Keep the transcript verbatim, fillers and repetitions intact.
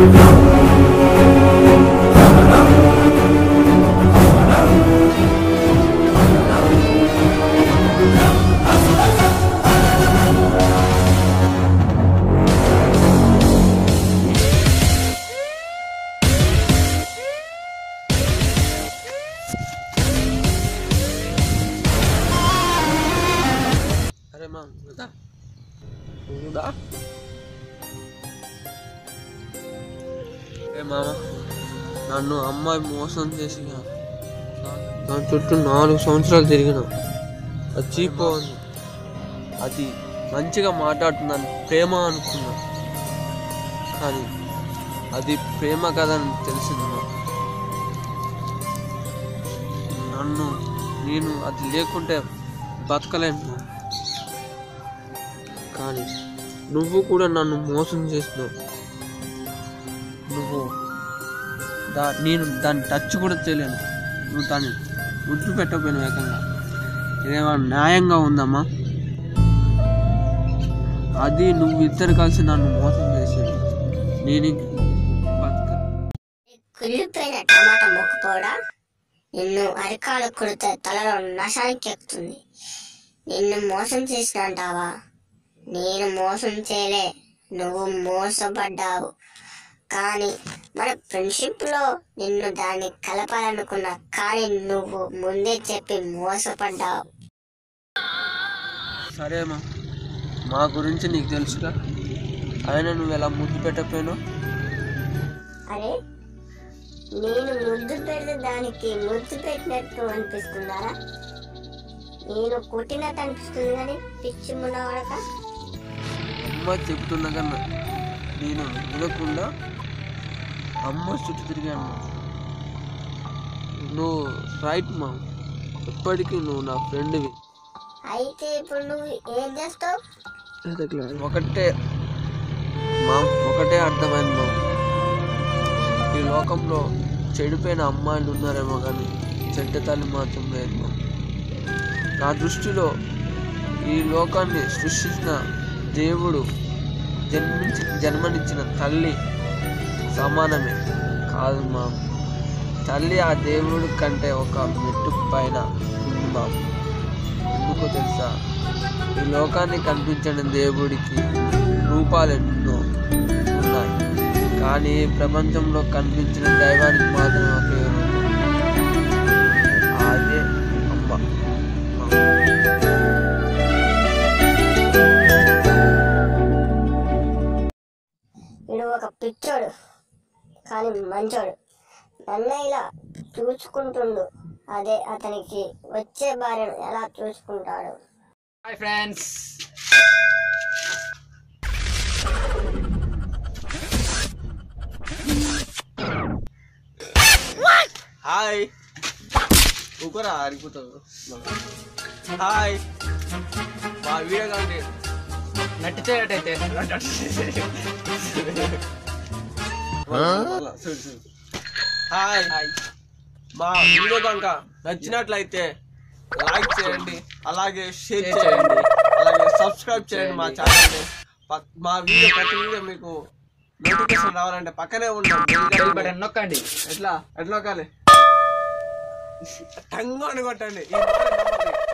మామ నన్ను అమ్మాయి మోసం చేసి దాని చుట్టూ నాలుగు సంవత్సరాలు తిరిగిన అది చీపోంది. అది మంచిగా మాట్లాడుతుందని ప్రేమ అనుకున్నా, కానీ అది ప్రేమ కదని తెలిసింది. నన్ను నేను అది లేకుంటే బతకలేను. కానీ నువ్వు కూడా నన్ను మోసం చేసినావు. నువ్వు దా నేను దాన్ని టచ్ కూడా చేయలేను. నువ్వు దాన్ని ముద్దు పెట్టకపోయినావు ఏకంగా. ఇదేమన్నా న్యాయంగా ఉందమ్మా? అది నువ్వు ఇద్దరు కలిసి నన్ను మోసం చేసేది. నేను కుళ్ళిపోయిన టమాటా మొక్కపోవడా, నిన్ను అరికాలు కొడితే తలలో నశానికి ఎక్కుతుంది. నిన్ను మోసం చేసిన అంటావా? నేను మోసం చేయలే, నువ్వు మోసపడ్డావు. కానీ మన ఫ్రెండ్షిప్ లో నిన్ను దాన్ని కలపాలనుకున్నా, కానీ నువ్వు ముందే చెప్పి మోసపడ్డావు. సరేమా, మా గురించి నీకు తెలుసుగా. ఆయన నువ్వు ఎలా ముద్దు పెట్టకపోయినావు? అరే, నేను ముద్దు పెడితే దానికి ముద్దు పెట్టినట్టు అనిపిస్తున్నారా? నేను కొట్టినట్టు అనిపిస్తుంది. కానీ పిచ్చి మునవాడక అమ్మ చెప్తున్నా కన్నా నేను వినకుండా అమ్మ చుట్టూ తిరిగాను. నువ్వు రైట్ మా, ఎప్పటికీ నువ్వు నా ఫ్రెండ్వి. అయితే ఇప్పుడు నువ్వు ఏం చేస్తావు? ఒకటే మా ఒకటే అర్థమైంది మా, ఈ లోకంలో చెడిపోయిన అమ్మాయిలు ఉన్నారేమో కానీ చెడ్డ తల్లి మాత్రం లేదు మా. నా దృష్టిలో ఈ లోకాన్ని సృష్టించిన దేవుడు జన్మించి జన్మనిచ్చిన తల్లి సమానమే కాదు మా. తల్లి ఆ దేవుడి కంటే ఒక మెట్టు పైన ఉంది మా. ఎందుకో తెలుసా? ఈ లోకాన్ని కనిపించిన దేవుడికి రూపాలు ఎన్నో ఉన్నాయి, కానీ ప్రపంచంలో కనిపించిన దైవానికి మాత్రం ఒకే రూపం, అదే అమ్మ. వీడు ఒక పిచ్చోడు కానీ మంచోడు. నన్ను ఇలా చూసుకుంటుండు, అదే అతనికి వచ్చే భార్యను ఎలా చూసుకుంటాడు. హాయ్ ఫ్రెండ్స్, హాయ్ ఊకరా ఆరిపోతావు. హాయ్, మా వీడియో కానీ నచ్చినట్టయితే హాయ్ హాయ్ మా వీడియో కనుక నచ్చినట్లయితే లైక్ చేయండి, అలాగే షేర్ చేయండి, అలాగే సబ్స్క్రైబ్ చేయండి మా ఛానల్ని. మా వీడియో ప్రతి వీడియో మీకు నోటిఫికేషన్ రావాలంటే పక్కనే బెల్ బటన్ నొక్కండి. ఎట్లా ఎట్లా నొక్కాలి? టంగు అని కొట్టండి.